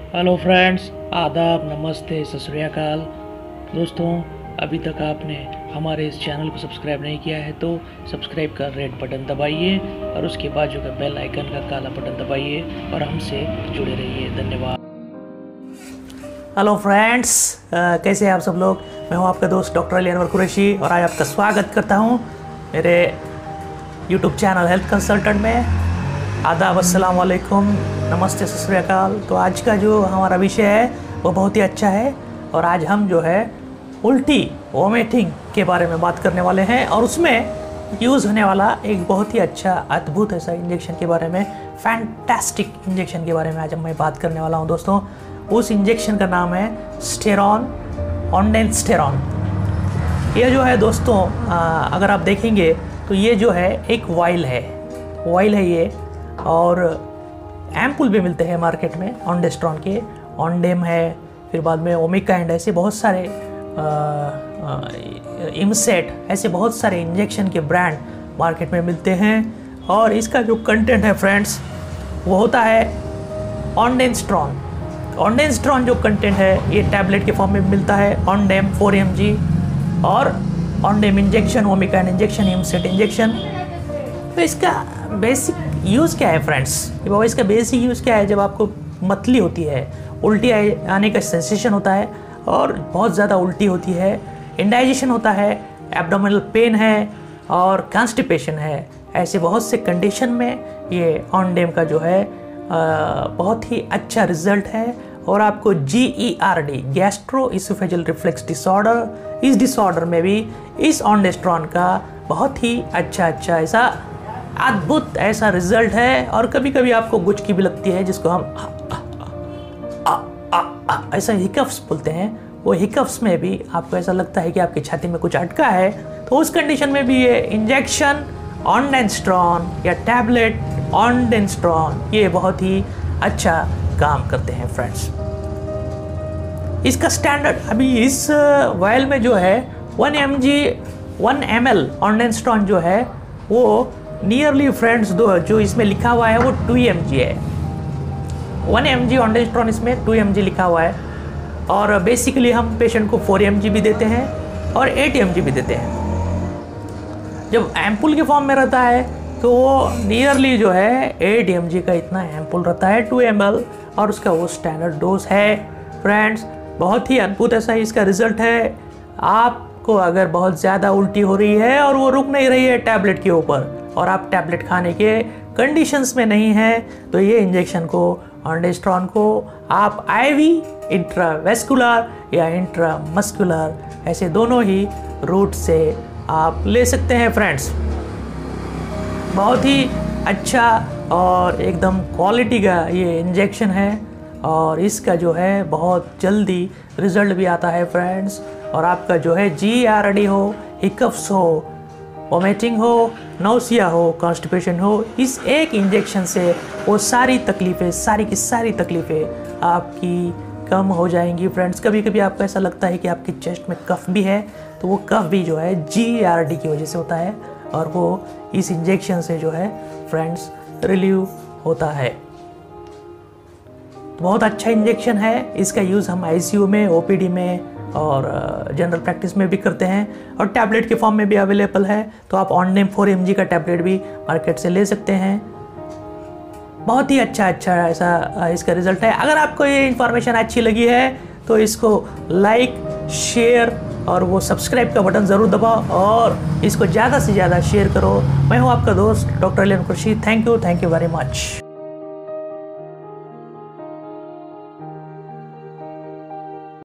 Hello friends, आदाब, नमस्ते, सत श्री अकाल। दोस्तों, अभी तक आपने हमारे इस चैनल को सब्सक्राइब नहीं किया है तो सब्सक्राइब का रेड बटन दबाइए और उसके बाजू का बेल आइकन का काला बटन दबाइए और हमसे जुड़े रहिए। धन्यवाद। हेलो फ्रेंड्स, कैसे हैं आप सब लोग। मैं हूं आपका दोस्त डॉक्टर अली अनवर कुरैशी और आज आपका स्वागत करता हूं मेरे यूट्यूब चैनल हेल्थ कंसल्टेंट में। आदाब, अस्सलाम वालेकुम, नमस्ते, सत श्री अकाल। तो आज का जो हमारा विषय है वो बहुत ही अच्छा है और आज हम जो है उल्टी वोमिटिंग के बारे में बात करने वाले हैं और उसमें यूज़ होने वाला एक बहुत ही अच्छा अद्भुत ऐसा इंजेक्शन के बारे में, फैंटास्टिक इंजेक्शन के बारे में आज मैं बात करने वाला हूं दोस्तों। उस इंजेक्शन का नाम है स्टेरॉन, ऑन्डेंस्टेरॉन। ये जो है दोस्तों, अगर आप देखेंगे तो ये जो है एक वाइल है ये, और एम्पुल भी मिलते हैं मार्केट में ऑन्डेस्ट्रॉन के। ऑन्डेम है, फिर बाद में ओमिका एंड ऐसे बहुत सारे इमसेट, ऐसे बहुत सारे इंजेक्शन के ब्रांड मार्केट में मिलते हैं। और इसका जो कंटेंट है फ्रेंड्स वो होता है ऑन्डेस्ट्रॉन। ऑन्डेस्ट्रॉन जो कंटेंट है ये टैबलेट के फॉर्म में मिलता है, ऑन्डेम 4 mg और ऑन्डेम इंजेक्शन, ओमिका एंड इंजेक्शन, इमसेट इंजेक्शन। तो इसका बेसिक यूज़ क्या है फ्रेंड्स, कि बाबा इसका बेसिक यूज़ क्या है। जब आपको मतली होती है, उल्टी आने का सेंसेशन होता है और बहुत ज़्यादा उल्टी होती है, इंडाइजेशन होता है, एब्डोमिनल पेन है और कॉन्स्टिपेशन है, ऐसे बहुत से कंडीशन में ये ऑन्डेम का जो है बहुत ही अच्छा रिजल्ट है। और आपको GERD, gastro oesophageal reflex disorder, इस डिसऑर्डर में भी इस ऑन्डेस्ट्रॉन का बहुत ही अच्छा ऐसा अद्भुत ऐसा रिजल्ट है। और कभी कभी आपको गुचकी भी लगती है, जिसको हम ऐसा हिकअप्स बोलते हैं। वो हिकअप्स में भी आपको ऐसा लगता है कि आपकी छाती में कुछ अटका है, तो उस कंडीशन में भी ये इंजेक्शन ऑन्डेस्ट्रॉन या टैबलेट ऑन्डेस्ट्रॉन ये बहुत ही अच्छा काम करते हैं फ्रेंड्स। इसका स्टैंडर्ड अभी इस वायल में जो है 1 ml ऑन्डेस्ट्रॉन जो है वो नियरली फ्रेंड्स जो इसमें लिखा हुआ है वो 2 mg है। 1 mg ऑन्डेस्ट्रॉन इसमें 2 mg लिखा हुआ है। और बेसिकली हम पेशेंट को 4 mg भी देते हैं और 8 mg भी देते हैं। जब एम्पुल के फॉर्म में रहता है तो वो नियरली जो है 8 mg का इतना एम्पुल रहता है, 2 ml, और उसका वो स्टैंडर्ड डोज है फ्रेंड्स। बहुत ही अद्भुत ऐसा इसका रिजल्ट है। आपको अगर बहुत ज़्यादा उल्टी हो रही है और वो रुक नहीं रही है टैबलेट के ऊपर और आप टैबलेट खाने के कंडीशंस में नहीं हैं, तो ये इंजेक्शन को, ऑन्डेस्ट्रॉन को आप IV, इंट्रावेस्कुलर या इंट्रामस्कुलर, ऐसे दोनों ही रूट से आप ले सकते हैं फ्रेंड्स। बहुत ही अच्छा और एकदम क्वालिटी का ये इंजेक्शन है और इसका जो है बहुत जल्दी रिजल्ट भी आता है फ्रेंड्स। और आपका जो है GERD हो, हिकअप्स हो, वोमिटिंग हो, नौसिया हो, कॉन्स्टिपेशन हो, इस एक इंजेक्शन से वो सारी तकलीफ़ें, सारी की सारी तकलीफ़ें आपकी कम हो जाएंगी फ्रेंड्स। कभी कभी आपको ऐसा लगता है कि आपकी चेस्ट में कफ भी है, तो वो कफ भी जो है GERD की वजह से होता है और वो इस इंजेक्शन से जो है फ्रेंड्स रिलीव होता है। तो बहुत अच्छा इंजेक्शन है। इसका यूज़ हम ICU में, OPD में और जनरल प्रैक्टिस में भी करते हैं और टैबलेट के फॉर्म में भी अवेलेबल है। तो आप ऑन्डेम 4 mg का टैबलेट भी मार्केट से ले सकते हैं। बहुत ही अच्छा ऐसा इसका रिजल्ट है। अगर आपको ये इन्फॉर्मेशन अच्छी लगी है तो इसको लाइक, शेयर और वो सब्सक्राइब का बटन ज़रूर दबाओ और इसको ज़्यादा से ज़्यादा शेयर करो। मैं हूँ आपका दोस्त doctor Ali Anwar Qureshi. Thank you very much.